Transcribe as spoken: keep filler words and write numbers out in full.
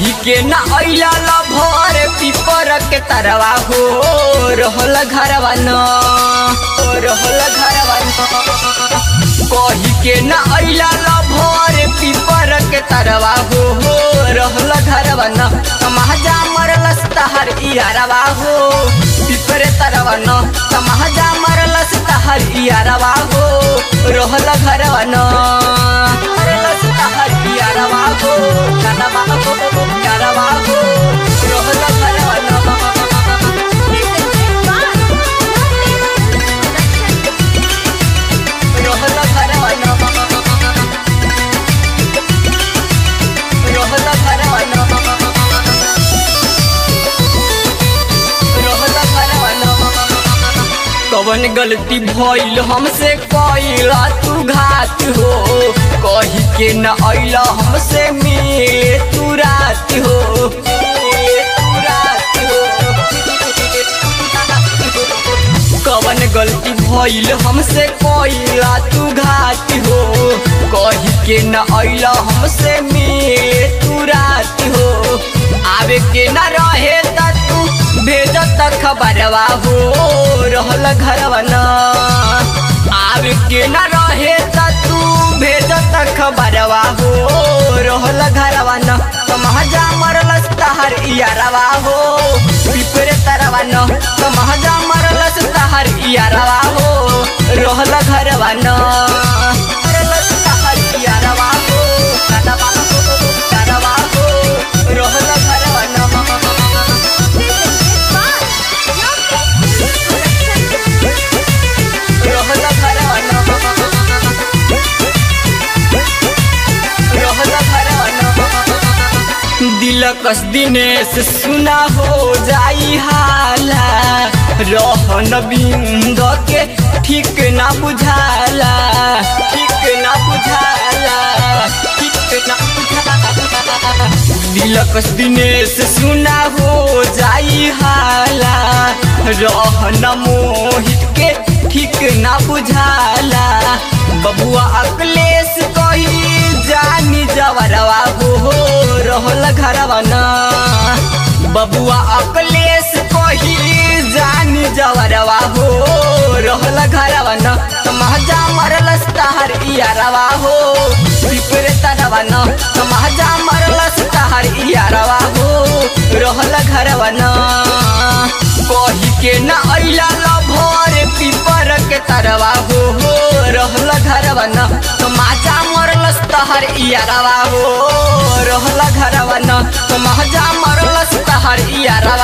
कही के न अइला भर पीपर के तरवा हो रहल घरवा न रहल घरवा न कही के न अइला भर पीपर के तरवा हो रहल घरवा न समाजा मरलस तहर इयारवा हो पीपर तरवा न समाजा मरलस तहर इयारवा हो रहल घरवा न मरलस तहर इयारवा हो घरवा हो घरवा हो रहल घरवा न कवन गलती भइल हमसे कइला तू घात हो कही के न अइला हमसे मिले तू रात हो तू रात हो कवन गलती भइल हमसे कइला तू घात हो कही के न अइला हमसे मिले तू रात हो आवे के न रहे त तू भेजत खबरवा हो रहल घरवा न आवे के न रहे त तू भेजत खबरवा हो रहल घरवा न समाजा मरलस तहर इयारवा हो पीपरे तरवा न समाजा मरलस तहर इयारवा हो रहल घरवा न मरलस तहर इयारवा हो घरवा हो घरवा हो रहल घरवा न दिलकस दिनेश सुना हो जाई हाला रहन बिंद के ठीक ना बुझाला ठीक ना बुझाला ठीक ना बुझाला दिलकस दिनेश सुना हो जाई हाला रहन मोहित के ठीक ना बुझाला बबुआ अकलेश कही जानी जवरवा हो रहल घरवा न बबुआ अकलेश कही जानी जवरवा हो रहल घरवा न समाजा मरलस तहर इयारवा हो पीपरे तरवा न समाजा मरलस तहर इयारवा हो रहल घरवा न कही के न अइला भर पीपर के तरवा हो रहल घरवा न समाजा मरलस तहर इयारवा हो रहल घरवा न समाजा मरलस तहर इयारवा